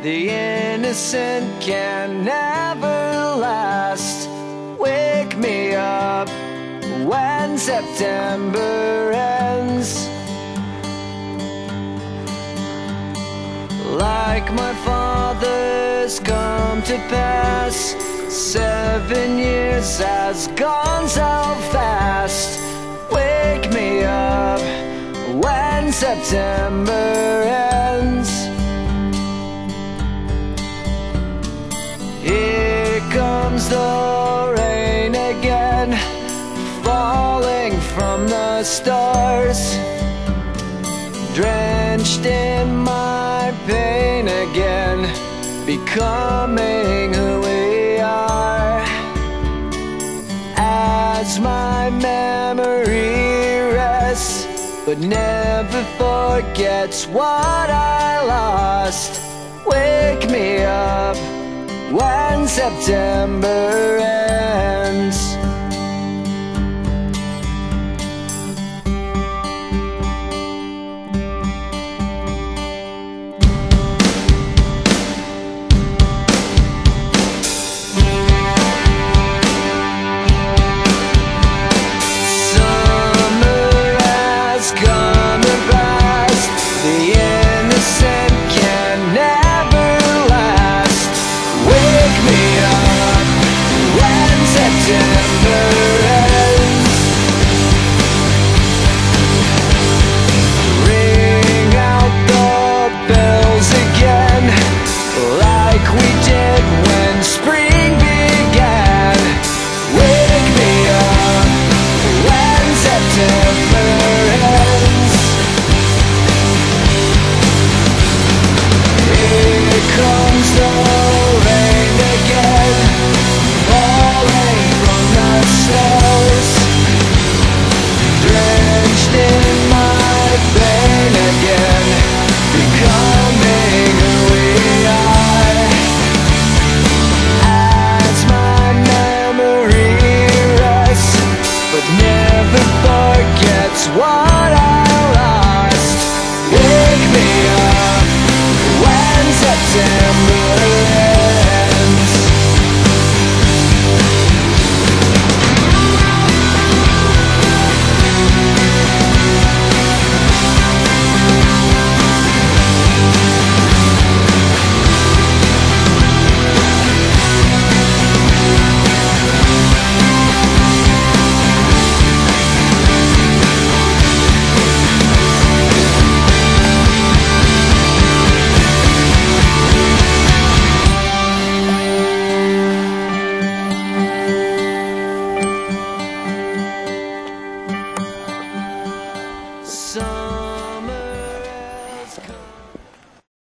The innocent can never last. Wake me up when September ends. Like my father's come to pass, 7 years has gone so fast. Wake me up when September ends. Here comes the rain again, falling from the stars, drenched in my pain again, becoming who we are. As my memory rests, but never forgets what I lost. Wake me up when September ends. Ring out the bells again, like we did when spring